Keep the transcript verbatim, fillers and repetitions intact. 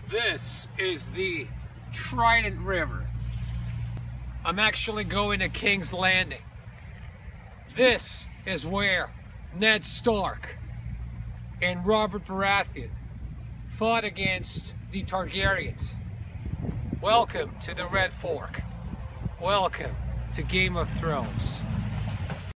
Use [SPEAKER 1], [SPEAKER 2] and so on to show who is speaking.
[SPEAKER 1] This is the Trident River. I'm actually going to King's Landing. This is where Ned Stark and Robert Baratheon fought against the Targaryens. Welcome to the Red Fork. Welcome to Game of Thrones.